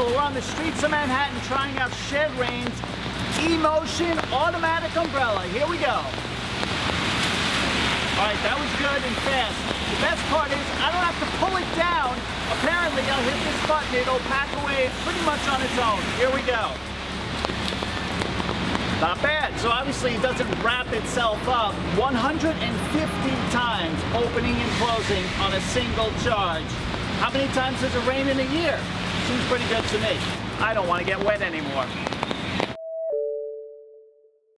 Mashable. We're on the streets of Manhattan trying out ShredRain's E-Motion automatic umbrella. Here we go. All right, that was good and fast. The best part is I don't have to pull it down. Apparently, I'll hit this button, it'll pack away pretty much on its own. Here we go. Not bad. So obviously it doesn't wrap itself up 150 times, opening and closing on a single charge. How many times does it rain in a year? Seems pretty good to me. I don't want to get wet anymore.